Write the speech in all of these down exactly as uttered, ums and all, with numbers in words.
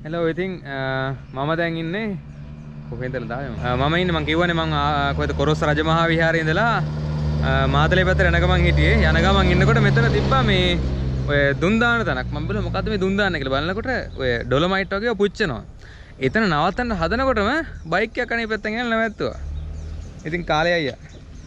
Hello ඉතින් මම දැන් ඉන්නේ කොහෙන්ද දාන්නේ මම ඉන්නේ මං කිව්වනේ මං කොහෙද කොරොස් රජමහා විහාරයේ ඉඳලා මාතලේ පැත්තට යන ගමන් හිටියේ යන ගමන් ඉන්නකොට මෙතන තිබ්බා මේ ඔය දුම් දාන තැනක් මම බැලුවා මොකද්ද මේ දුම් දාන්නේ කියලා බලනකොට ඔය ඩොලොමයිට් වගේ පුච්චනවා එතන නවත්තන්න හදනකොටම බයික් එකක් අනේ පැත්තෙන් ගෙනල්ලා නැවැත්තුවා ඉතින් කාලේ අයියා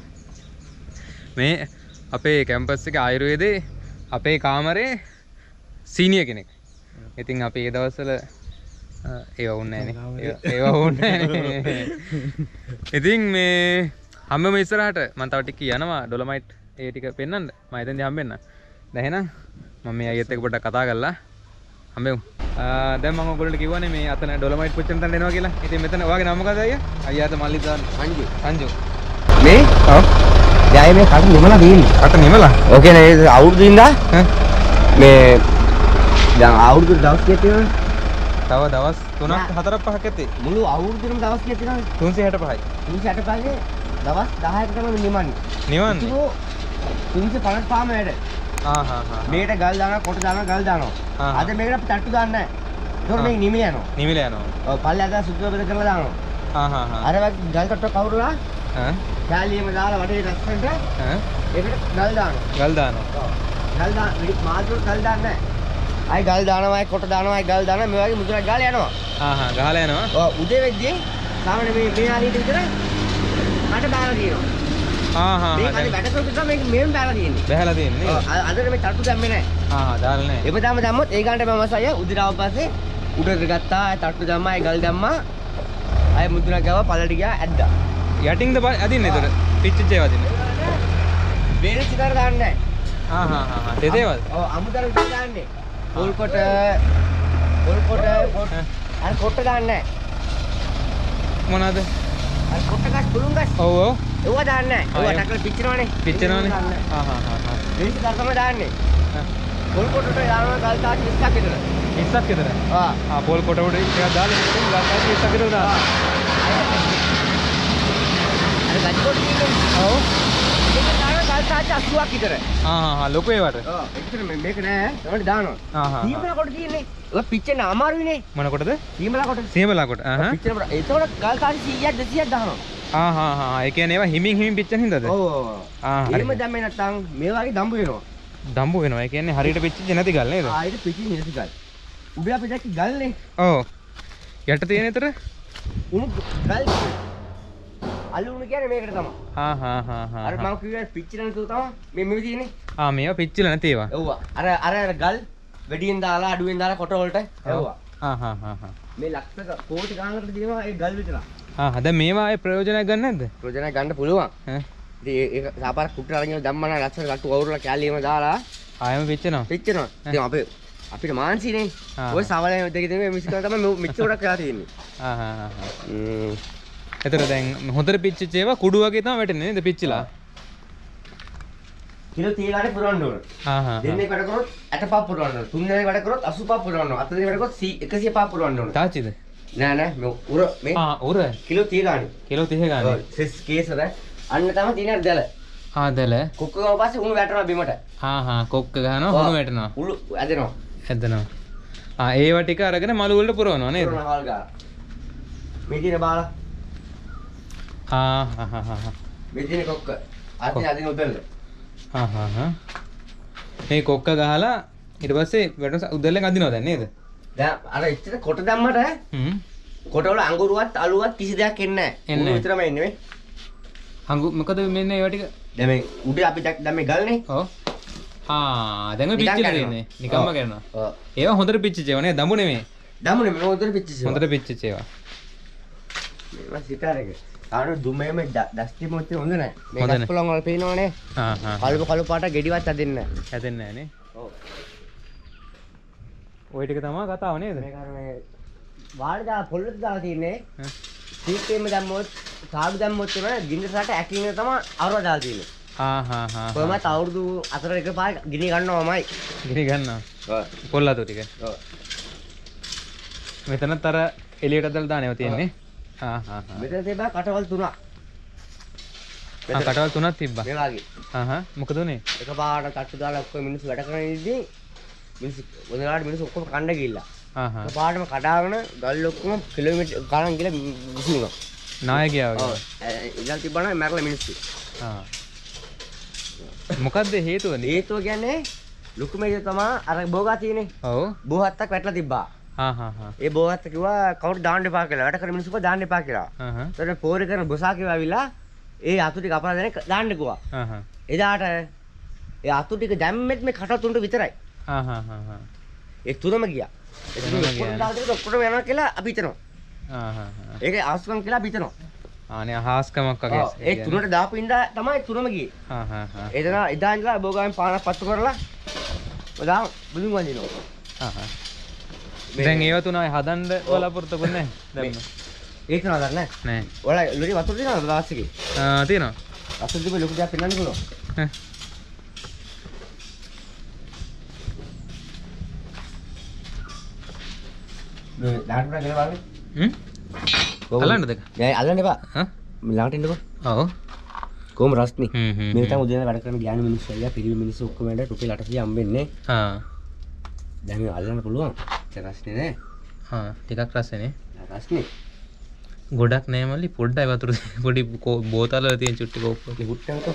මේ අපේ කැම්පස් එකේ ආයුර්වේදේ අපේ කාමරේ සීනියර් කෙනෙක් ඉතින් අපි ඒ දවස්වල ඒව වුන්නේ නැහැ නේ ඒව වුන්නේ නැහැ ඉතින් මේ හැමෝම ඉස්සරහට මම තව ටික යනවා ඩොලොමයිට් ඒ ටික පෙන්නන්න මම එතෙන්දී හම්බෙන්න දැන් එහෙනම් මම මේ අයියත් එක්ක පොඩ්ඩක් කතා කරලා හම්බෙමු දැන් මම ඔයගොල්ලන්ට කිව්වනේ මේ අතන ඩොලොමයිට් පුච්චන තැන එනවා කියලා ඉතින් මෙතන ඔයාගේ නම මොකද අයියා අයියාට මල්ලි දාන්න සංජු සංජු මේ ඔව් දැන් මේ කට නිමලා දෙන්නේ කට නිමලා ඕකේ නේද අවුරුදු ඉඳලා මේ දැන් අවුරුදු දවස් කීයක් තියෙනවද? තව දවස් තුනක් හතරක් පහක් ඇති. මුළු අවුරුද්දෙම දවස් කීයක් තියෙනවද? තුන්සිය හැට පහයි. තුන්සිය හැට පහේ දවස් දහයක තමයි නිමන්නේ. නිවන්නේ. තුන්සිය පනස් පහම වැඩ. ආ හා හා. මේකට ගල් දානවා, කොට දානවා, ගල් දානවා. අද මේකට අපි තට්ටු දාන්නේ නැහැ. ඒතකොට මේක නිමිල යනවා. නිමිල යනවා. ඔව් පල්ලෙහාට සුද්ධ බෙද කරලා දානවා. ආ හා හා. අර වගේ ගල් තට්ටු කවුරුලා? ඈ. කැලියෙම දාලා වටේ රස්සන්ට ඈ. ඒකට ගල් දානවා. ගල් දානවා. ඔව්. ගල් දාන මාතුල් ගල් දාන්නේ නැහැ. අය ගල් දානවා අය කොට දානවා අය ගල් දානවා මේ වගේ මුදුනක් ගාලා යනවා. ආ හා ගහලා යනවා. ඔව් උදේ වෙද්දී සාමාන්‍ය මේ මේ ආලියට විතර මට බාලා තියෙනවා. ආ හා මේක අද වැඩ කරපු නිසා මේක මෙහෙම බාලා තියෙන්නේ. බහැලා තියෙන්නේ. ඔව් අදට මේ තට්ටු දැම්මේ නැහැ. ආ හා දාලා නැහැ. එපදාම දැම්මොත් ඒ ගානට මම අසය උදිරාව පස්සේ උඩට ගත්තා අය තට්ටු දැම්මා අය ගල් දැම්මා අය මුදුනක් ගාවා පල්ලට ගියා ඇද්දා. යටින්ද අදින්නේ ඒතර පිච්චිච්ච ඒවා අදින්නේ. බේරේ සිතර දාන්නේ නැහැ. ආ හා හා හා දෙදේවල්. ඔව් අමුතර විතර දාන්නේ. පොල් කොට පොල් කොට කොට අර කොට දාන්නේ නැහැ. මොනවාද? අර කොට ගස් පුළුන් ගස්. ඔව් ඔව්. ඒවා දාන්නේ නැහැ. ඒවා ටක්කල පිච්චෙනවනේ. පිච්චෙනවනේ. ආ හා හා හා. මේක ධර්ම දාන්නේ. පොල් කොටට දානවා ගල් තාටි විස්සක් විතර. විස්සක් විතර. ආ. ආ පොල් කොට උඩ ටිකක් දාලා ඉතින් ගල් තාටි විස්සක් විතර දානවා. අර ගල් කොට තියෙන්නේ. ඔව්. ඒක දානවා ගල් තාටි අසූවක් විතර. ආ හා හා ලොකු ඒවට. ඔව්. ඒකට මේක නෑ. ඒකට දානවා. ආ හා. සීමලා කොට තියෙන්නේ. ඒක පිච්චෙන්න අමාරුයිනේ. මොන කොටද? සීමලා කොට. සීමලා කොට. ආ හා. පිච්චෙන්න බර. ඒතකොට ගල් තාටි සීයක් දෙසීයක් දානවා. ආ හා හා. ඒ කියන්නේ ඒවා හිමින් හිමින් පිච්චෙන හින්දාද? ඔව්. ආ හරි. එහෙම දැම්මේ නැත්නම් මේ වගේ දම්බු වෙනවා. දම්බු වෙනවා. ඒ කියන්නේ හරියට පිච්චිච්ච නැති ගල් නේද? ආ ඒක පිච්චින්නේ නැති ගල්. උඹ අපි දැක්ක ගල්නේ. ඔව්. යට තියෙන ඊතර? උණු ගල්. අලුණු කියන්නේ මේකට තමයි. ආ හා හා හා. අර මම කිව්වේ පිච්චින නේද තමයි. මේ මෙවි තියෙන්නේ. ආ මේවා පිච්චිලා නැති ඒවා. ඔව්. අර අර ගල් වැඩියෙන් දාලා අඩුවෙන් දාලා කොට වලට එව්වා. ආ හා හා හා. මේ ලක්ෂක කෝටි ගානකට දිනවා ඒ ගල් විතර. ආ දැන් මේවා ආයේ ප්‍රයෝජනයක් ගන්න නැද්ද? ප්‍රයෝජනයක් ගන්න පුළුවන්. ඈ. ඉතින් ඒක සාපාරක් කුට්ට අරගෙන දැම්මම නම් ලක්ෂක කට්ටු අවුරුලා කැලියම දාලා ආයෙම පිච්චෙනවා. පිච්චෙනවා. ඉතින් අපේ අපිට මාන්සිනේ. ඔය සවලේ දෙක දෙක මිස්කන තමයි මෙච්චර ගොඩක් වෙලා තියෙන්නේ. ආ හා හා හා. ම්ම්. එතන දැන් හොඳට පිච්චිච්ච ඒවා කුඩු වගේ තමයි වැටෙන්නේ නේද පිච්චිලා? කිලෝ තිහ ගානේ පුරවන්න ඕන. ආ හා. දෙන්නේ වැඩ කරොත් අට පහ පුරවන්න ඕන. තුන් දෙනෙක් වැඩ කරොත් අසූ පහ පුරවන්න ඕන. හත දෙනෙක් වැඩ කරොත් එකසිය පහ පුරවන්න ඕන. තාච්චිද? නෑ නෑ මේ උර මේ ආ උර කිලෝ තිහ ගානේ. කිලෝ තිහ ගානේ. ඔව් සෙස් කේසර අන්න තමයි තියෙන දැල. ආ දැල. කොක්ක ගාව පස්සේ උණු වැටෙනවා බිමට. ආ හා කොක්ක ගහනවා හුණු වැටෙනවා. උළු ඇදෙනවා. ඇදෙනවා. ආ ඒවා ටික අරගෙන මළු වලට පුරවනවා නේද? පුරවන හාල් ගාලා. මේ තියෙන බාලා. ආ හා හා හා. මේ තියෙන කොක්ක. අදින අදින උදැල්ල. හා හා හා. මේ කොක්ක ගහලා ඊට පස්සේ වැටෙන උදැල්ලෙන් අදිනවා දැන් නේද? දැන් අර ඉච්චර කොට දැම්මට හ්ම්. කොට වල අඟුරුවත් අලුවත් කිසි දෙයක් එන්නේ නැහැ. එන්නේ උණු විතරම එන්නේ මේ. අඟු මොකද මෙන්න ඒවා ටික? දැන් මේ උඩ අපි දැන් මේ ගල්නේ. ඔව්. ආ දැන් ඔය නිකන් පිච්චිලා කරනවා. තියෙන්නේ. නිකම්ම කරනවා. ඔව්. ඒවා හොඳට පිච්චිච්ච ඒවා නේද? දඹු නෙමෙයි. දමුනේ මේ උඩට පිච්චිසි. හොඳට පිච්චිච්ච ඒවා. මේවා සිතාරේක. ආන දුමේම දස්ති මොත්තේ හොඳ නැහැ. මේ හොඳ ගස් පොළොන් වල පේනවනේ. ආ හා. කළු කළු පාට ගෙඩිවත් අදින්න නැහැ. හැදෙන්නේ නැහැ නේ. ඔව්. ওই ටික තමයි කතාව නේද? මේක අර මේ වාඩි දාලා පොල්ලට දාලා තියෙන්නේ. ඈ. සීට්ටේම දැම්මොත් සාඩු දැම්මොත් තමයි ගින්දරට ඇකින තමයි අවුරුද්ද දාලා තියෙන්නේ. ආ හා හා. කොහමත් අවුරුදු හතර එකපාර ගිනි ගන්නවමයි. ගිනි ගන්නවා. ඔව්. පොල්ලාතු ටික. ඔව්. මෙතනත් අර එළියට දාලා දානවා තියෙන්නේ. ආ හා හා. මෙතන තිබ්බා කටවල් තුනක්. ආ කටවල් තුනක් තිබ්බා. මේ වගේ. ආ හා. මොකද උනේ? එකපාරට තට්ටු දාලා ඔක්කොම මිනිස්සු වැඩ කරන ඉදී මිනිස්සු මොනවාට මිනිස්සු ඔක්කොම කණ්ඩ ගිහිල්ලා. ආ හා පාටම කඩාගෙන ගල් ඔක්කොම කිලෝමීටර් ගණන් ගිහලා විසිනවා. නායකයා වගේ. ඔව්. ඉඳන් තිබ්බනම් මැරලා මිනිස්සු. ආ. මොකද්ද හේතුව? හේතුව කියන්නේ ලොකු මේක තමයි අර බෝගා තියෙන්නේ. ඔව්. බෝහත්තක් වැටලා තිබ්බා. හා හා හා. ඒ බෝහත්ත කිව්වා කවුරු දාන්න එපා කියලා. වැඩ කරන මිනිස්සු කිව්වා දාන්න එපා කියලා. ආ හා. ඊට පෝරේ කරන බොසා කිව්වා ඇවිල්ලා ඒ අතු ටික අපලා දෙන දාන්න කිව්වා. ආ හා. එදාට ඒ අතු ටික දැම්මෙත් මේ කට තුනට විතරයි. ආ හා හා හා. ඒ තුනම ගියා. ඒ තුනම ගියා. ඔක්කොම යනවා කියලා අපි හිතනවා. ආ හා හා. ඒක ආස්කම් කියලා අපි හිතනවා. ආනේ අහස්කමක් වගේ. ඒ තුනට දාපු ඉඳා තමයි තුනම ගියේ. හා හා හා. එතන එදා ඉඳලා බෝගාවෙන් පානක් පත්තු කරලා ඔදාම බුදුන් වඳිනවා. හා හා. දැන් ඒව තුනයි හදන්න බලාපොරොත්තුකුත් නැහැ. දැන් ඒක නේද නැහැ. නෑ. ඔයාලා ලොරි වතුර තියනවද ලාස්ට් එකේ? ආ තියෙනවා. වතුර තිබ්බ ලොකු දෙයක් පෙන්වන්න පුළුවන්. ඈ. මේ ලාට් වල ගලවන්නේ. හ්ම්? අල්ලන්නද? නෑ අල්ලන්න එපා. හා? මේ ලාට ඉන්නකෝ. ඔව්. කොහොම රස්නේ. හ්ම් හ්ම්. මේ තමයි උදේන වැඩ කරන ගෑනු මිනිස්සු අයියා පිරිමි මිනිස්සු ඔක්කොම වැඩ රුපියල් අටසිය හම්බෙන්නේ. ආ. දැන් මේ අල්ලන්න පුළුවන්. ඒක රස්නේ නෑ. ආ ටිකක් රසනේ. රස්නේ. ගොඩක් නෑ මල්ලි පොඩ්ඩයි වතුර පොඩි බෝතල් වල තියෙන චුට්ටි කෝප්ප. මේ හුට්ටනකෝ.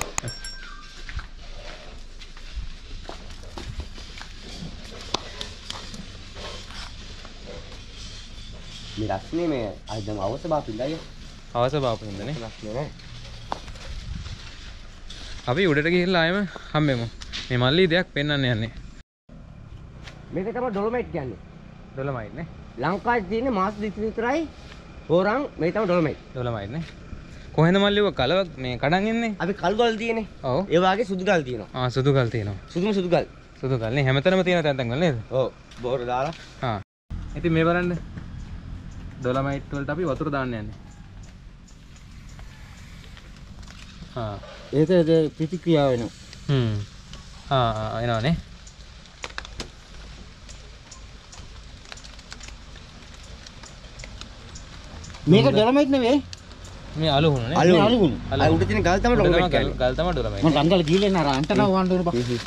මේ රස්නේ මේ අද දැන් අවශ්‍ය බාපින්ද අයියා. අවස බාපුන්දනේ. රස්නේ නෑ. අපි උඩට ගිහිල්ලා ආයෙම හම්බෙමු. මේ මල්ලි දෙයක් පෙන්වන්න යන්නේ. මේක තමයි ඩොලොමයිට් කියන්නේ. ඩොලමයිට් නේ. ලංකාවේ තියෙන මාස දෙක විතරයි හොරන් මේ තමයි ඩොලොමයිට්. ඩොලමයිට් නේ. කොහෙන්ද මල්ලි ඔය කලව මේ කඩන් එන්නේ? අපි කළු ගල් තියෙන්නේ. ඔව්. ඒ වාගේ සුදු ගල් තියෙනවා. ආ සුදු ගල් තියෙනවා. සුදුම සුදු ගල්. සුදු ගල් නේ හැමතැනම තියෙන තැන් තැන් වල නේද? ඔව්. බෝර දාලා. ආ. ඉතින් මේ බලන්න. ඩොලමයිට් වලට අපි වතුර දාන්න යන්නේ. ආ. ඒක ප්‍රතික්‍රියාව වෙනවා. හ්ම්. ආ ආ එනවනේ. මේක ඩොලොමයිට් නෙවෙයි. මේ අලු හුණු නේ. අලු අලු වුණු. අර උඩ තියෙන ගල් තමයි ඩොලොමයිට් ගල් කියන්නේ. ගල් තමයි ඩොලමයිට්. මම රංගල ගිහලා නෑ අන්ටනා වන්න ඕන බා.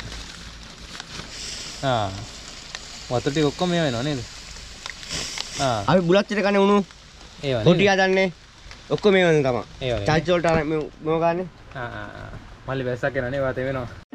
ආ. වතුර ටික ඔක්කොම මේ වෙනව නේද? ආ. අපි බුලත් පිට කන්නේ උණු. ඒවා පොඩි නේද? හදන්නේ. ඔක්කොම මේ වගේ තමයි. ඒවා. චාර්ජ් වලට අර මේ මොන ගන්නේ? ආ ආ ආ. මල්ලි වැස්සක් එනවා නේ වාතේ වෙනවා.